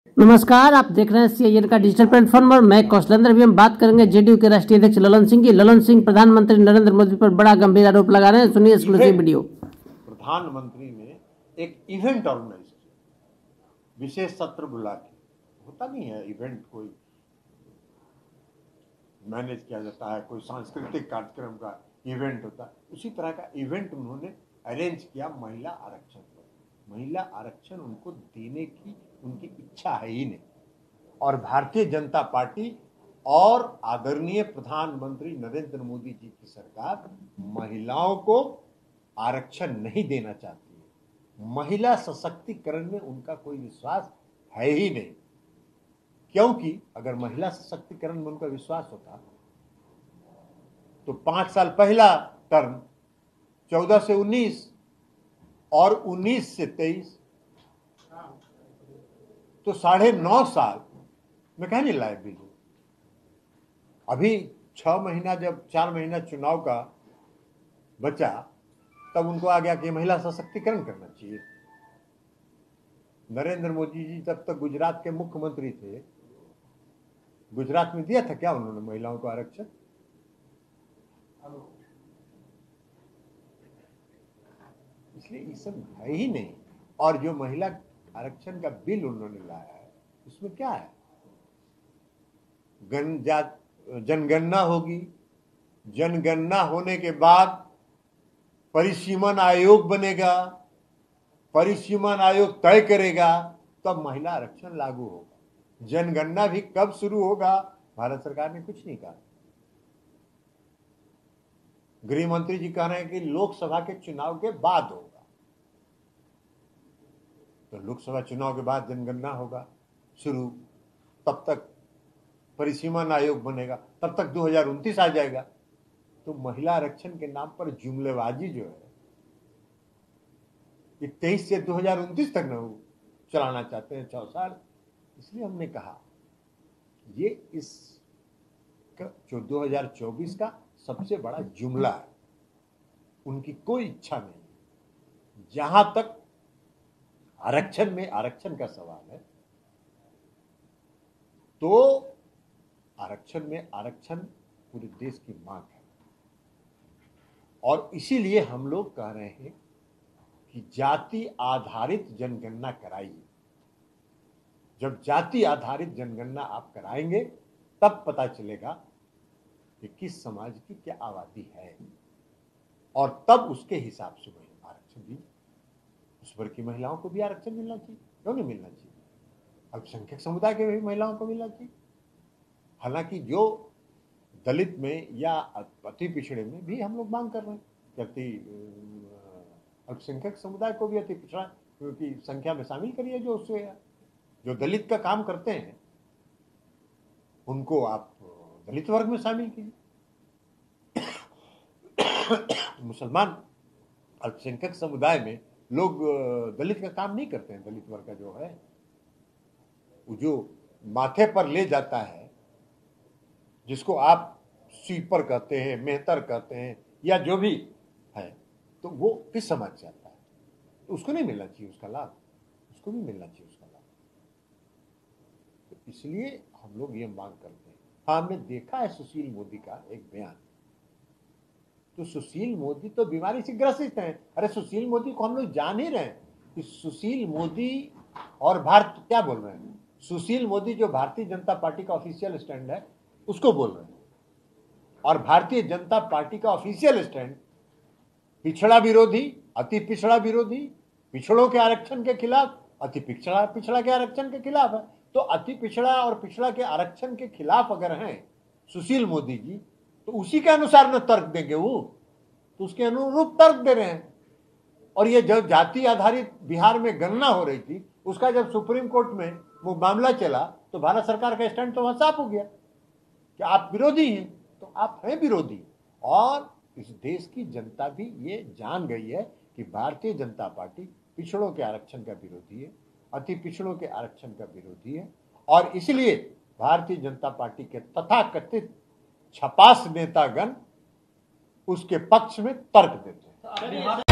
नमस्कार, आप देख रहे हैं सीआईएन का डिजिटल प्लेटफॉर्म और मैं कौशलेंद्र। अभी हम बात करेंगे जेडीयू के राष्ट्रीय अध्यक्ष ललन सिंह की। ललन सिंह प्रधानमंत्री नरेंद्र मोदी पर बड़ा गंभीर आरोप लगा रहे हैं। सुनिए एक्सक्लूसिव वीडियो। प्रधानमंत्री ने एक इवेंट ऑर्गेनाइज किया, विशेष सत्र बुला के। होता नहीं है इवेंट, कोई मैनेज किया जाता है, कोई सांस्कृतिक कार्यक्रम का इवेंट होता है, उसी तरह का इवेंट उन्होंने अरेंज किया महिला आरक्षण पर। महिला आरक्षण उनको देने की उनकी इच्छा है ही नहीं। और भारतीय जनता पार्टी और आदरणीय प्रधानमंत्री नरेंद्र मोदी जी की सरकार महिलाओं को आरक्षण नहीं देना चाहती है। महिला सशक्तिकरण में उनका कोई विश्वास है ही नहीं, क्योंकि अगर महिला सशक्तिकरण में उनका विश्वास होता तो 5 साल पहला टर्म 14 से 19 और 19 से 23 तो 9.5 साल में कहीं नहीं लाए बिल। अभी 6 महीना, जब 4 महीना चुनाव का बचा, तब उनको आ गया कि महिला सशक्तिकरण करना चाहिए। नरेंद्र मोदी जी तब तक गुजरात के मुख्यमंत्री थे, गुजरात में दिया था क्या उन्होंने महिलाओं को आरक्षण? इसलिए ये सब है ही नहीं। और जो महिला आरक्षण का बिल उन्होंने लाया है, उसमें क्या है? जनगणना होगी, जनगणना होने के बाद परिसीमन आयोग बनेगा, परिसीमन आयोग तय करेगा, तब महिला आरक्षण लागू होगा। जनगणना भी कब शुरू होगा, भारत सरकार ने कुछ नहीं कहा। गृह मंत्री जी कह रहे हैं कि लोकसभा के चुनाव के बाद होगा। तो लोकसभा चुनाव के बाद जनगणना होगा शुरू, तब तक परिसीमन आयोग बनेगा, तब तक 2029 आ जाएगा। तो महिला आरक्षण के नाम पर जुमलेबाजी जो है, ये 23 से 2029 तक न चलाना चाहते हैं, 6 साल। इसलिए हमने कहा ये इस जो 2024 का सबसे बड़ा जुमला है। उनकी कोई इच्छा नहीं। जहां तक आरक्षण में आरक्षण का सवाल है, तो आरक्षण में आरक्षण पूरे देश की मांग है। और इसीलिए हम लोग कह रहे हैं कि जाति आधारित जनगणना कराइए। जब जाति आधारित जनगणना आप कराएंगे, तब पता चलेगा कि किस समाज की क्या आबादी है, और तब उसके हिसाब से आरक्षण दी। उस वर्ग की महिलाओं को भी आरक्षण मिलना चाहिए, क्यों नहीं मिलना चाहिए? अल्पसंख्यक समुदाय के भी महिलाओं को मिलना चाहिए। हालांकि जो दलित में या अति पिछड़े में भी हम लोग मांग कर रहे हैं कि अल्पसंख्यक समुदाय को भी अति पिछड़ा की संख्या में शामिल करिए। जो दलित का काम करते हैं उनको आप दलित वर्ग में शामिल कीजिए। मुसलमान अल्पसंख्यक समुदाय में लोग दलित का काम नहीं करते हैं। दलित वर्ग का जो है, वो जो माथे पर ले जाता है, जिसको आप स्वीपर कहते हैं, मेहतर कहते हैं, या जो भी है, तो वो किस समाज से आता है? तो उसको नहीं मिलना चाहिए उसका लाभ, उसको भी मिलना चाहिए उसका लाभ। तो इसलिए हम लोग ये मांग करते हैं। हाँ, हमने देखा है सुशील मोदी का एक बयान। तो सुशील मोदी तो बीमारी से ग्रसित हैं। अरे सुशील मोदी को हम लोग जान ही रहे हैं कि सुशील मोदी और भारत क्या बोल रहे हैं। सुशील मोदी जो भारतीय जनता पार्टी का ऑफिशियल स्टैंड है, उसको बोल रहे हैं। और भारतीय जनता पार्टी का ऑफिशियल स्टैंड पिछड़ा विरोधी, अति पिछड़ा विरोधी, पिछड़ों के आरक्षण के खिलाफ, अति पिछड़ा के आरक्षण के खिलाफ है। तो अति पिछड़ा और पिछड़ा के आरक्षण के खिलाफ अगर हैं सुशील मोदी जी, तो उसी के अनुसार न तर्क देंगे वो, तो उसके अनुरूप तर्क दे रहे हैं। और ये जब जाति आधारित बिहार में गणना हो रही थी, उसका जब सुप्रीम कोर्ट में वो मामला चला, तो भारत सरकार का स्टैंड तो वहां साफ हो गया कि आप विरोधी हैं, तो आप हैं विरोधी। और इस देश की जनता भी ये जान गई है कि भारतीय जनता पार्टी पिछड़ों के आरक्षण का विरोधी है, अति पिछड़ों के आरक्षण का विरोधी है। और इसलिए भारतीय जनता पार्टी के तथाकथित छपास नेतागण उसके पक्ष में तर्क देते हैं।